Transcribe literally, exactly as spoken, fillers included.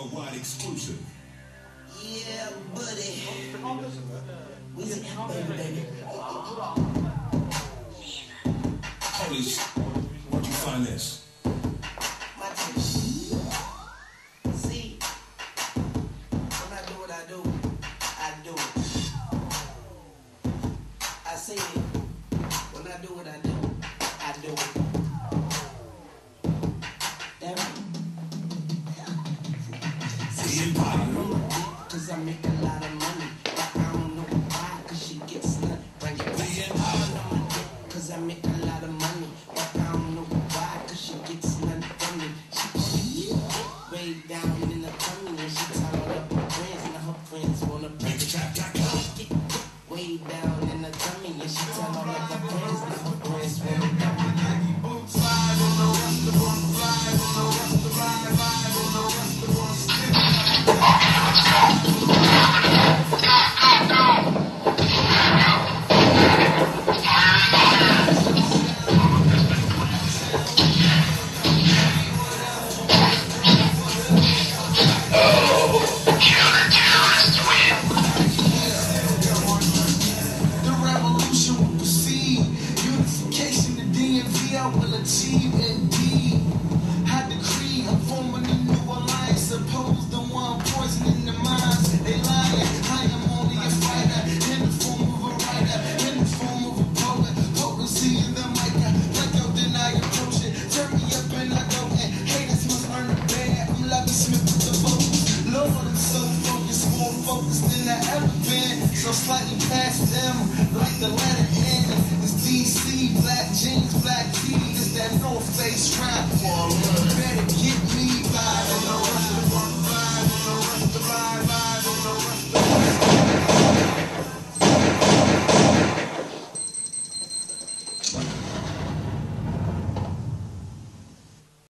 worldwide exclusive. Yeah, buddy. What's it happening, baby? Holy sh**, where'd you find this? My team. See, when I do what I do, I do it. I say it. When I do what I do, I do it. That right. The Empire. Cause I make a lot of money. But I don't know why, cause she gets none. Bring it back. Cause I make a lot of money. But I don't know why, cause she gets none from me. She put it way down in the tummy. And she tell all of her friends, and her friends wanna bring it back. Way down in the tummy. And she tell all of her friends, and her friends wanna bring it back. Slide on the restaurant, slide on the restaurant, slide on the restaurant, stick. Will achieve indeed. I decree I'm forming a new alliance. Opposed the one poisoning the minds. They lying. I am only a fighter in the form of a writer, in the form of a poet. Potency in the mic. Like yo, then I approach it. Turn me up and I go in. Haters must learn to bear. I'm Lovey Smith with the vocals. Lord, I'm so focused, more focused than I ever been. So slightly past them, like the letter N. It's D C, black jeans, black tees. It's that North Face rap for